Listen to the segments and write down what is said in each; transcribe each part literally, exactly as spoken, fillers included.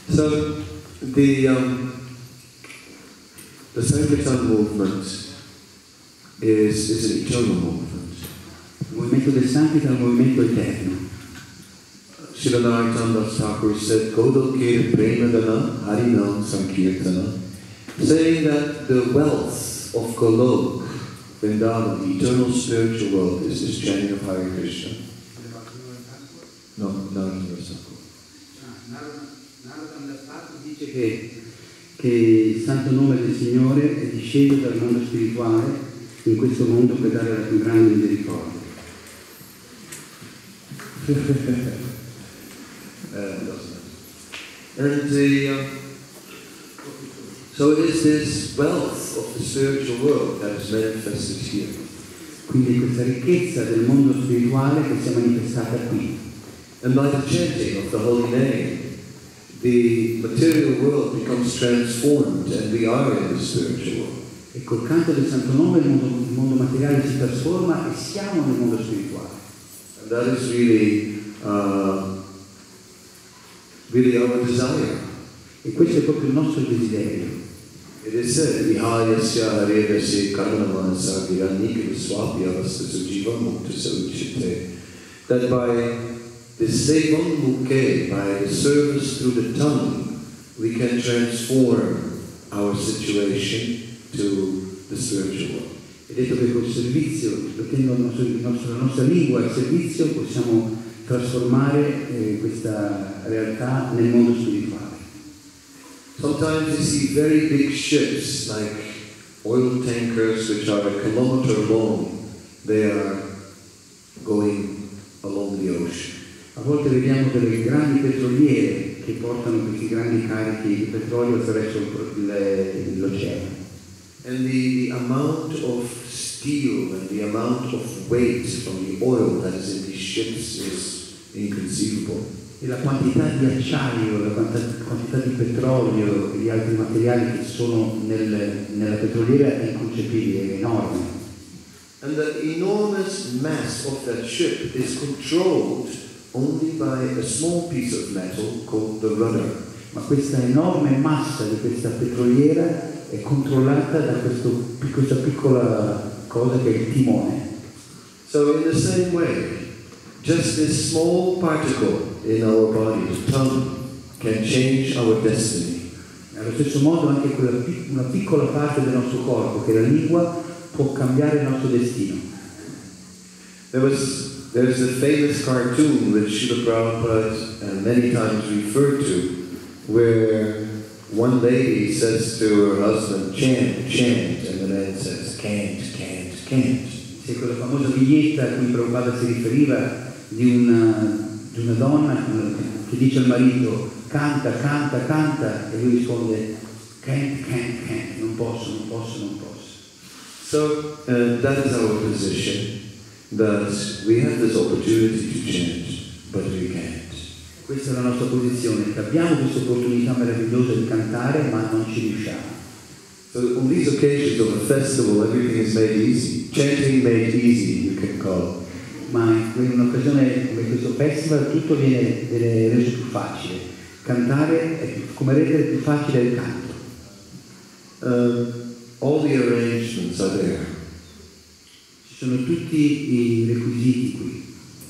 So the um, the Sankirtan movement is is an eternal movement. Il movimento del Sankirtan è un movimento eterno. Srila Narottam Das Thakur said, Godalkir Premadana Harinam Sankirtana, saying that the wealth of Golok, Vrindavan, the eternal spiritual world, is this chanting of Hare Krishna. No, Narottam Das Thakur. Narottam Das Thakur dice che, che il santo nome del Signore è disceso dal mondo spirituale in questo mondo per dare la più grande misericordia. Uh, and the, uh, so it is this wealth of the spiritual world that is manifested here. Quindi questa ricchezza del mondo spirituale che si è manifestata qui. And by the chanting of the holy name, the material world becomes transformed and we are in the spiritual world. E col canto del santo nome il mondo, il mondo materiale si trasforma e siamo nel mondo spirituale. And that is really uh, really our desire. E questo è proprio il nostro desiderio. It is said, Vihayasya Harevasya Karnamanasa Viranika Swapi Avastasa Jiva Mukta Sauchite, that by the Sevam Mukhe, by the service through the tongue, we can transform our situation to the spiritual world. È detto che col servizio, mettendo il nostro, il nostro, la nostra lingua al servizio, possiamo trasformare eh, questa realtà nel mondo spirituale. Sometimes you see very big ships, like oil tankers, which are a kilometer long. They are going along the ocean. A volte vediamo delle grandi petroliere che portano questi grandi carichi di petrolio attraverso l'oceano. And the, the amount of steel and the amount of weight from the oil that is in these ships is inconceivable. E la quantità di acciaio, la quantità di petrolio e di altri materiali che sono nel, nella petroliera è inconcepibile, è enorme. And the enormous mass of that ship is controlled only by a small piece of metal called the rudder. Ma questa enorme massa di questa petroliera è controllata da questo, questa piccola cosa che è il timone. So in the same way, just this small particle in our body, the tongue, can change our destiny. Allo stesso modo anche quella, una piccola parte del nostro corpo, che è la lingua, può cambiare il nostro destino. There was there's a famous cartoon which Srila Prabhupada uh, many times referred to, where one lady says to her husband, chant, chant, and the man says, can't, can't, can't. C'è quella famosa vignetta a cui Prabhupada si riferiva di una, di una donna che dice al marito, canta, canta, canta, e lui risponde, can't, can't, can't, non posso, non posso, non posso. So uh, that is our position, that we have this opportunity to change, but we can't. Questa è la nostra posizione, che abbiamo questa opportunità meravigliosa di cantare, ma non ci riusciamo. So on these occasions of a festival, everything is made easy. Chanting made easy, you can call. Ma in un'occasione come questo festival tutto viene, viene reso più facile. Cantare è più, come rendere più facile il canto. Um, all the arrangements are there. Ci sono tutti i requisiti qui.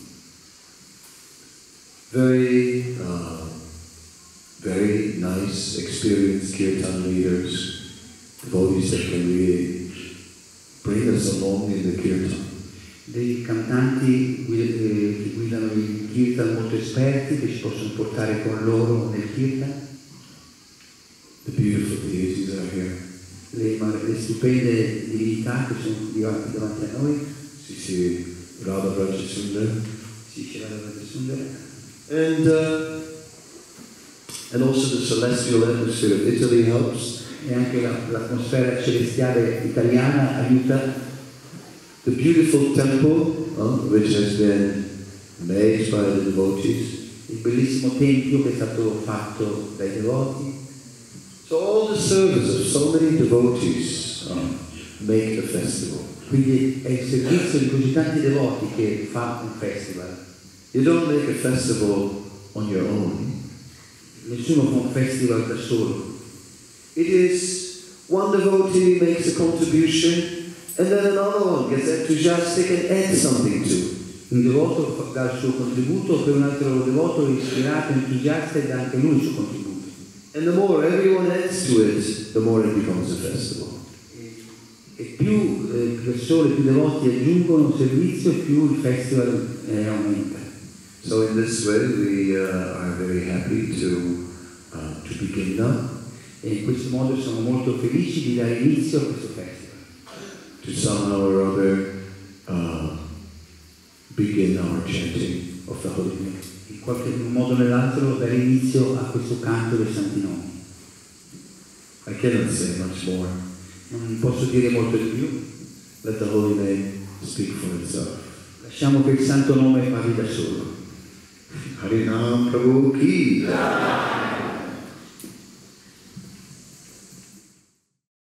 Very, uh, very nice, experienced kirtan leaders, devotees that can really bring us along in the kirtan. Dei cantanti che guidano i kirtan molto esperti che ci possono portare con loro nel kirtan. The beautiful deities are here. Le, le stupende divinità che sono davanti, davanti a noi. Si si Radha Braja Sundar. Si si Radha Braja Sundar. And uh, and also the celestial atmosphere of Italy helps. E anche la, l'atmosfera celestiale italiana aiuta. The beautiful temple, uh, which has been made by the devotees. Il bellissimo tempio che è stato fatto dai devoti. So all the service of so many devotees uh, make a festival. Quindi è il servizio di così tanti devoti che fa un festival. You don't make a festival on your own. nessuno fa un festival da solo. It is one devotee makes a contribution and then another one gets enthusiastic and adds something to it. Un devoto dà il suo contributo, poi un altro devoto è ispirato, entusiasta e dà anche lui il suo contributo. And the more everyone adds to it, the more it becomes a festival. E più eh, persone, più devoti aggiungono servizio, più il festival eh, aumenta. So in this way we uh, are very happy to, uh, to begin now. E in questo modo siamo molto felici di dare inizio a questo festival. To somehow or other uh, begin our chanting of the holy name. In qualche modo o nell'altro dare inizio a questo canto dei santi nomi. I cannot say much more. Non posso dire molto di più. Let the holy name speak for itself. Lasciamo che il santo nome parli da solo. Harinam Prabhu Ki.